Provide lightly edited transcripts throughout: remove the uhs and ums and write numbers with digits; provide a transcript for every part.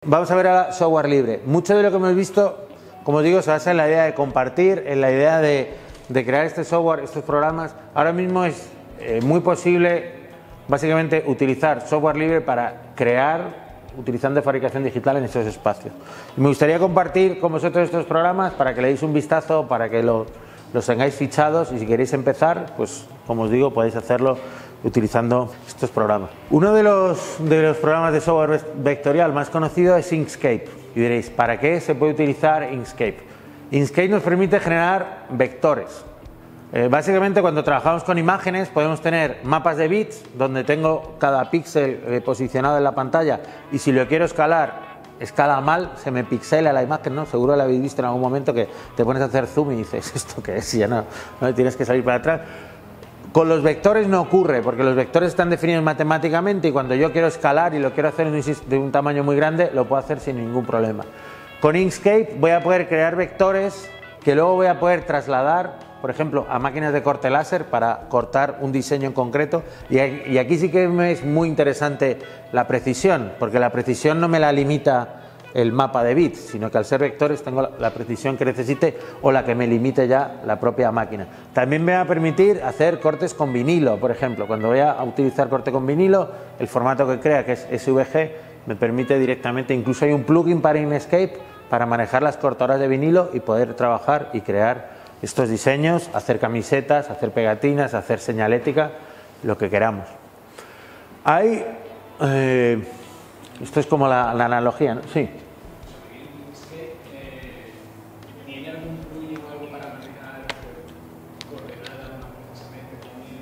Vamos a ver ahora software libre. Mucho de lo que hemos visto, como digo, se basa en la idea de compartir, en la idea de crear este software, estos programas. Ahora mismo es muy posible, básicamente, utilizar software libre para crear, utilizando fabricación digital en esos espacios. Y me gustaría compartir con vosotros estos programas para que le deis un vistazo, para que los tengáis fichados, y si queréis empezar, pues como os digo, podéis hacerlo utilizando estos programas. Uno de los programas de software vectorial más conocido es Inkscape. Y diréis, ¿para qué se puede utilizar Inkscape? Inkscape nos permite generar vectores. Básicamente, cuando trabajamos con imágenes, podemos tener mapas de bits donde tengo cada píxel posicionado en la pantalla, y si lo quiero escalar, escala mal, se me pixela la imagen, ¿no? Seguro lo habéis visto en algún momento, que te pones a hacer zoom y dices, ¿esto qué es? Y ya no tienes que salir para atrás. Con los vectores no ocurre, porque los vectores están definidos matemáticamente, y cuando yo quiero escalar y lo quiero hacer de un tamaño muy grande, lo puedo hacer sin ningún problema. Con Inkscape voy a poder crear vectores que luego voy a poder trasladar, por ejemplo, a máquinas de corte láser para cortar un diseño en concreto. Y aquí sí que es muy interesante la precisión, porque la precisión no me la limita el mapa de bits, sino que al ser vectores tengo la precisión que necesite, o la que me limite ya la propia máquina. También me va a permitir hacer cortes con vinilo, por ejemplo. Cuando voy a utilizar corte con vinilo, el formato que crea, que es SVG, me permite directamente, incluso hay un plugin para Inkscape para manejar las cortadoras de vinilo y poder trabajar y crear estos diseños, hacer camisetas, hacer pegatinas, hacer señalética, lo que queramos. Esto es como la analogía, ¿no? Sí. ¿Tiene algún plugin o algo para manejar coordenadas precisamente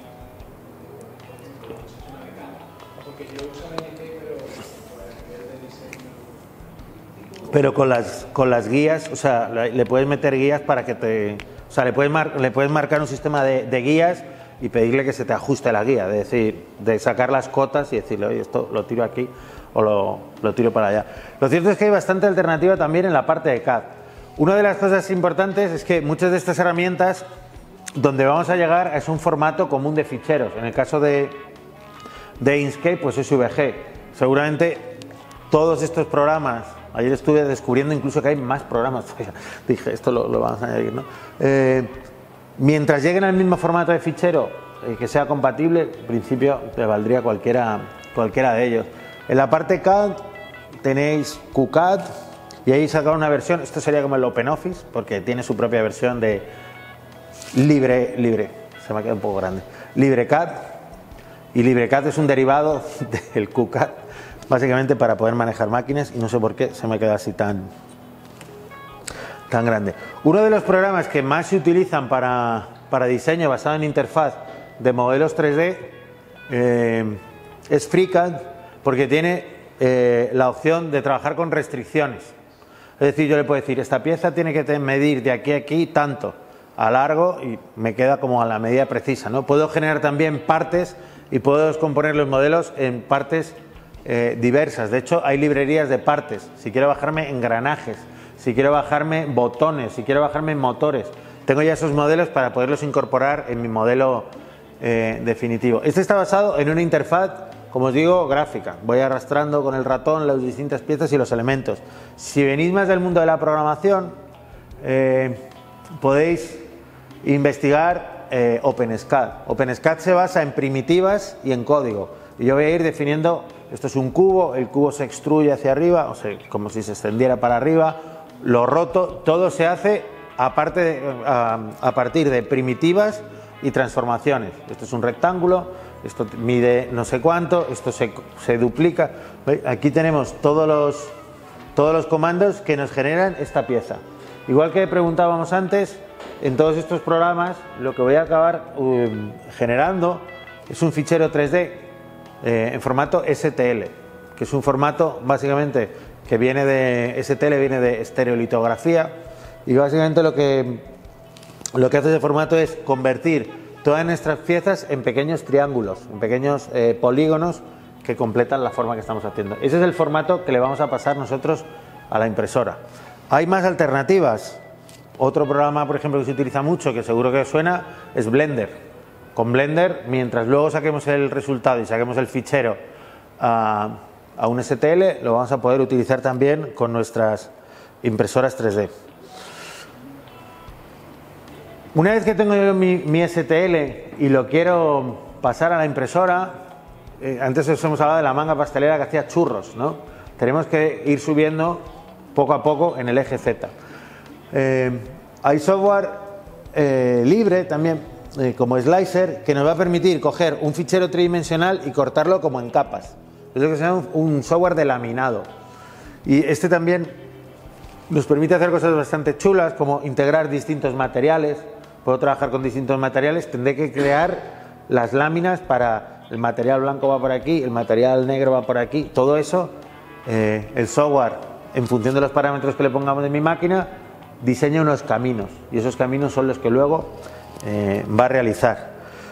con una de cada? Porque yo uso NT, pero para nivel de diseño. Pero con las guías, o sea, le puedes meter guías para que te... O sea, le puedes marcar un sistema de guías y pedirle que se te ajuste la guía, es decir, de sacar las cotas y decirle, oye, esto lo tiro aquí o lo tiro para allá. Lo cierto es que hay bastante alternativa también en la parte de CAD. Una de las cosas importantes es que muchas de estas herramientas, donde vamos a llegar es un formato común de ficheros. En el caso de Inkscape, pues es SVG. Seguramente todos estos programas, ayer estuve descubriendo incluso que hay más programas, dije, esto lo vamos a añadir, ¿no? Mientras lleguen al mismo formato de fichero que sea compatible, en principio te valdría cualquiera de ellos. En la parte CAD tenéis QCAD, y ahí sacar una versión, esto sería como el OpenOffice, porque tiene su propia versión de libre, se me ha quedado un poco grande, LibreCAD, y LibreCAD es un derivado del QCAD, básicamente para poder manejar máquinas, y no sé por qué se me queda así tan grande. Uno de los programas que más se utilizan para diseño basado en interfaz de modelos 3D es FreeCAD, porque tiene la opción de trabajar con restricciones. Es decir, yo le puedo decir, esta pieza tiene que medir de aquí a aquí tanto a largo, y me queda como a la medida precisa, ¿no? Puedo generar también partes y puedo descomponer los modelos en partes diversas. De hecho, hay librerías de partes. Si quiero bajarme engranajes, si quiero bajarme botones, si quiero bajarme motores, tengo ya esos modelos para poderlos incorporar en mi modelo definitivo. Este está basado en una interfaz, como os digo, gráfica. Voy arrastrando con el ratón las distintas piezas y los elementos. Si venís más del mundo de la programación, podéis investigar OpenSCAD. OpenSCAD se basa en primitivas y en código. Y yo voy a ir definiendo, esto es un cubo, el cubo se extruye hacia arriba, o sea, como si se extendiera para arriba, lo roto, todo se hace a partir de primitivas y transformaciones. Esto es un rectángulo, esto mide no sé cuánto, esto se duplica. ¿Veis? Aquí tenemos todos los comandos que nos generan esta pieza. Igual que preguntábamos antes, en todos estos programas lo que voy a acabar generando es un fichero 3D en formato STL, que es un formato básicamente que viene de STL, viene de estereolitografía, y básicamente lo que hace ese formato es convertir todas nuestras piezas en pequeños triángulos, en pequeños polígonos que completan la forma que estamos haciendo. Ese es el formato que le vamos a pasar nosotros a la impresora. Hay más alternativas. Otro programa, por ejemplo, que se utiliza mucho, que seguro que os suena, es Blender. Con Blender, mientras luego saquemos el resultado y saquemos el fichero a un STL, lo vamos a poder utilizar también con nuestras impresoras 3D. Una vez que tengo yo mi STL y lo quiero pasar a la impresora, antes os hemos hablado de la manga pastelera que hacía churros, ¿no? Tenemos que ir subiendo poco a poco en el eje Z. Hay software libre también, como Slicer, que nos va a permitir coger un fichero tridimensional y cortarlo como en capas. Es lo que se llama un software de laminado. Y este también nos permite hacer cosas bastante chulas, como integrar distintos materiales. Puedo trabajar con distintos materiales, tendré que crear las láminas para el material blanco va por aquí, el material negro va por aquí, todo eso, el software, en función de los parámetros que le pongamos en mi máquina, diseña unos caminos y esos caminos son los que luego va a realizar.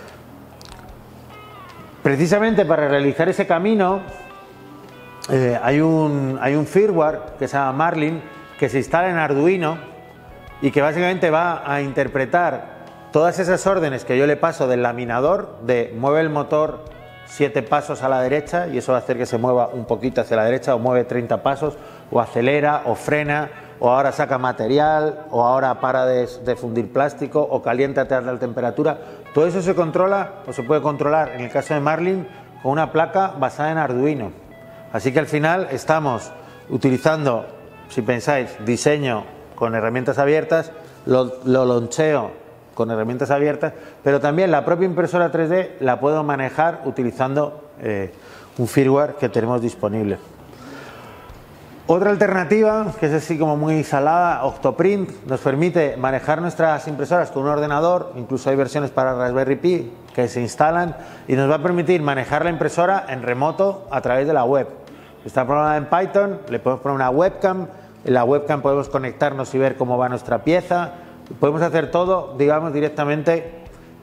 Precisamente para realizar ese camino hay un firmware que se llama Marlin, que se instala en Arduino y que básicamente va a interpretar todas esas órdenes que yo le paso del laminador, de mueve el motor 7 pasos a la derecha y eso va a hacer que se mueva un poquito hacia la derecha, o mueve 30 pasos, o acelera, o frena, o ahora saca material, o ahora para de fundir plástico, o caliéntate a tal temperatura. Todo eso se controla o se puede controlar, en el caso de Marlin, con una placa basada en Arduino. Así que al final estamos utilizando, si pensáis, diseño con herramientas abiertas, lo launcheo con herramientas abiertas, pero también la propia impresora 3D la puedo manejar utilizando un firmware que tenemos disponible. Otra alternativa, que es así como muy salada, Octoprint, nos permite manejar nuestras impresoras con un ordenador, incluso hay versiones para Raspberry Pi que se instalan y nos va a permitir manejar la impresora en remoto a través de la web. Está programada en Python, le podemos poner una webcam, en la webcam podemos conectarnos y ver cómo va nuestra pieza, podemos hacer todo, digamos, directamente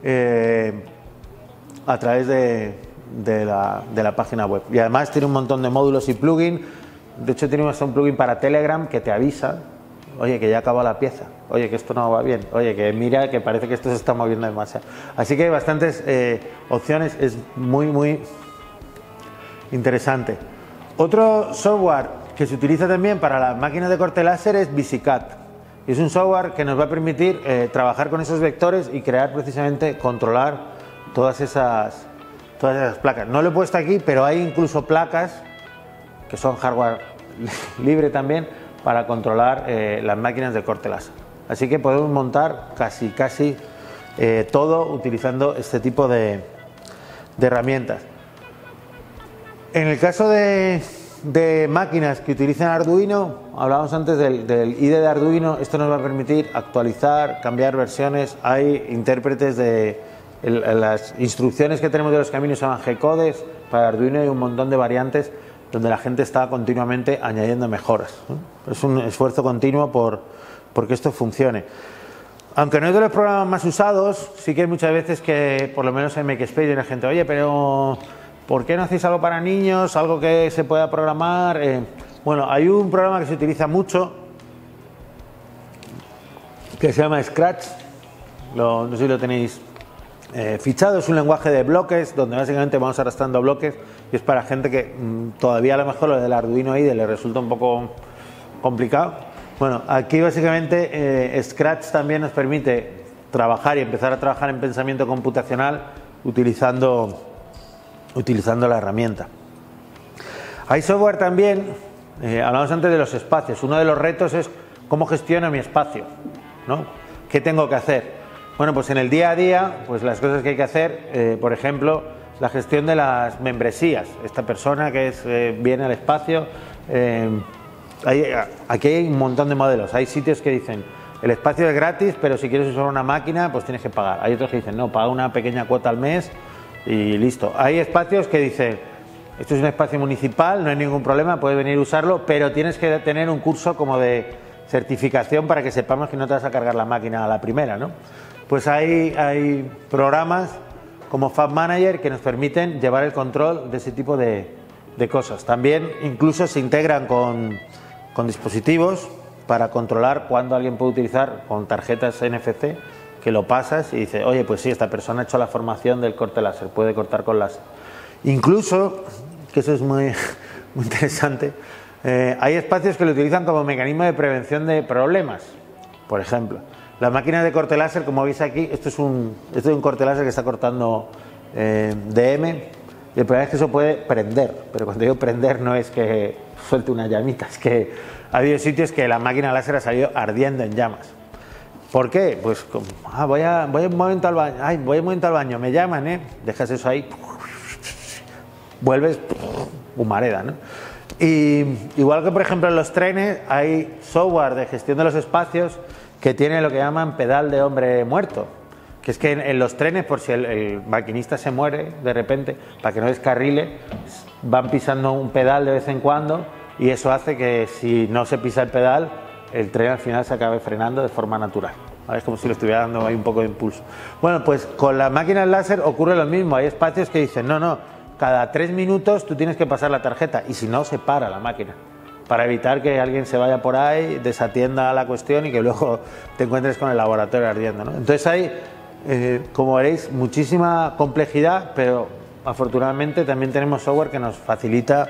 a través de la página web. Y además tiene un montón de módulos y plugins. De hecho tiene hasta un plugin para Telegram que te avisa, oye, que ya acabó la pieza, oye, que esto no va bien, oye, que mira, que parece que esto se está moviendo demasiado. Así que hay bastantes opciones, es muy interesante. Otro software que se utiliza también para las máquinas de corte láser es VisiCAD. Es un software que nos va a permitir trabajar con esos vectores y crear precisamente, controlar todas esas placas. No lo he puesto aquí, pero hay incluso placas que son hardware libre también para controlar las máquinas de corte láser. Así que podemos montar casi todo utilizando este tipo de herramientas. En el caso de máquinas que utilizan Arduino, hablábamos antes del IDE de Arduino, esto nos va a permitir actualizar, cambiar versiones. Hay intérpretes de las instrucciones que tenemos de los caminos, se llaman G-codes. Para Arduino hay un montón de variantes donde la gente está continuamente añadiendo mejoras, ¿no? Es un esfuerzo continuo porque esto funcione. Aunque no es de los programas más usados, sí que hay muchas veces que, por lo menos en MakeSpace, hay la gente, oye, pero ¿por qué no hacéis algo para niños, algo que se pueda programar? Bueno, hay un programa que se utiliza mucho que se llama Scratch, no sé si lo tenéis fichado, es un lenguaje de bloques donde básicamente vamos arrastrando bloques y es para gente que todavía a lo mejor lo del Arduino IDE le resulta un poco complicado. Bueno, aquí básicamente Scratch también nos permite trabajar y empezar a trabajar en pensamiento computacional utilizando la herramienta. Hay software también, hablamos antes de los espacios, uno de los retos es cómo gestiono mi espacio, ¿no? ¿Qué tengo que hacer? Bueno, pues en el día a día, pues las cosas que hay que hacer, por ejemplo, la gestión de las membresías. Esta persona que viene al espacio, aquí hay un montón de modelos. Hay sitios que dicen, el espacio es gratis, pero si quieres usar una máquina, pues tienes que pagar. Hay otros que dicen, no, paga una pequeña cuota al mes y listo. Hay espacios que dicen, esto es un espacio municipal, no hay ningún problema, puedes venir a usarlo, pero tienes que tener un curso como de certificación para que sepamos que no te vas a cargar la máquina a la primera, ¿no? Pues hay programas como Fab Manager que nos permiten llevar el control de ese tipo de cosas. También incluso se integran con dispositivos para controlar cuándo alguien puede utilizar con tarjetas NFC, que lo pasas y dices, oye, pues sí, esta persona ha hecho la formación del corte láser, puede cortar con láser. Incluso, que eso es muy muy interesante. Hay espacios que lo utilizan como mecanismo de prevención de problemas. Por ejemplo, las máquinas de corte láser, como veis aquí, esto es un corte láser que está cortando DM, y el problema es que eso puede prender, pero cuando digo prender no es que suelte una llamita, es que ha habido sitios que la máquina láser ha salido ardiendo en llamas. ¿Por qué? Pues voy un momento al baño, me llaman, dejas eso ahí, vuelves, humareda, ¿no? Y igual que por ejemplo en los trenes hay software de gestión de los espacios que tiene lo que llaman pedal de hombre muerto, que es que en los trenes, por si el maquinista se muere de repente, para que no descarrile, van pisando un pedal de vez en cuando, y eso hace que si no se pisa el pedal, el tren al final se acabe frenando de forma natural. Es como si le estuviera dando ahí un poco de impulso. Bueno, pues con las máquinas láser ocurre lo mismo. Hay espacios que dicen, no, cada 3 minutos tú tienes que pasar la tarjeta, y si no, se para la máquina, para evitar que alguien se vaya por ahí, desatienda la cuestión y que luego te encuentres con el laboratorio ardiendo, ¿no? Entonces hay, como veréis, muchísima complejidad, pero afortunadamente también tenemos software que nos facilita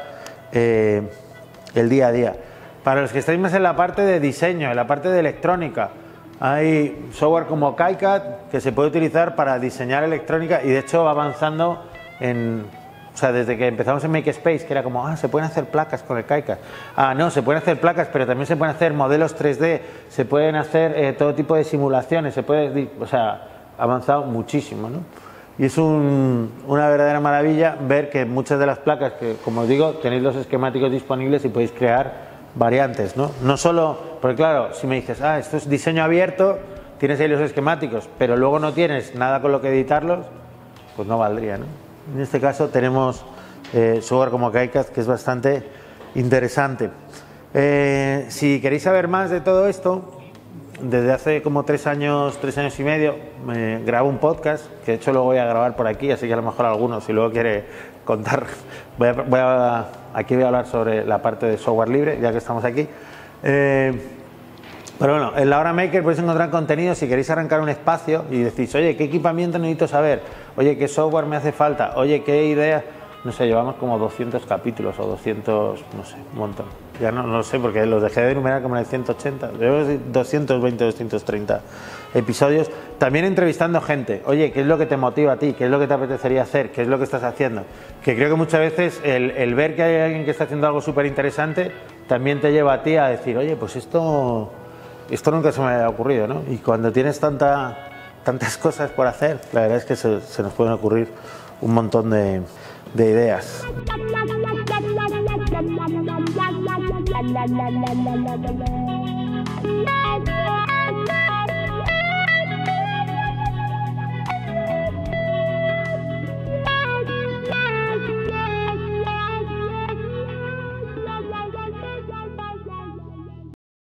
el día a día. Para los que estáis más en la parte de diseño, en la parte de electrónica, hay software como KiCad que se puede utilizar para diseñar electrónica, y de hecho va avanzando desde que empezamos en MakeSpace, que era como, se pueden hacer placas con el KiCad. No, se pueden hacer placas, pero también se pueden hacer modelos 3D, se pueden hacer todo tipo de simulaciones, ha avanzado muchísimo, ¿no? Y es una verdadera maravilla ver que muchas de las placas, que como os digo, tenéis los esquemáticos disponibles y podéis crear variantes, ¿no? No solo, porque claro, si me dices, esto es diseño abierto, tienes ahí los esquemáticos, pero luego no tienes nada con lo que editarlos, pues no valdría, ¿no? En este caso tenemos software como KiCad, que es bastante interesante. Si queréis saber más de todo esto, desde hace como 3 años y medio, grabo un podcast, que de hecho lo voy a grabar por aquí, así que a lo mejor alguno, si luego quiere contar, aquí voy a hablar sobre la parte de software libre, ya que estamos aquí. Pero bueno, en la Hora Maker podéis encontrar contenido. Si queréis arrancar un espacio y decís, oye, ¿qué equipamiento necesito saber? Oye, ¿qué software me hace falta? Oye, ¿qué idea? No sé, llevamos como 200 capítulos o 200, no sé, un montón. Ya no lo sé porque los dejé de enumerar como en el 180. Llevamos 220, 230 episodios. También entrevistando gente. Oye, ¿qué es lo que te motiva a ti? ¿Qué es lo que te apetecería hacer? ¿Qué es lo que estás haciendo? Que creo que muchas veces el ver que hay alguien que está haciendo algo súper interesante también te lleva a ti a decir, oye, pues esto nunca se me había ocurrido, ¿no? Y cuando tienes tantas cosas por hacer, la verdad es que se nos pueden ocurrir un montón de ideas. La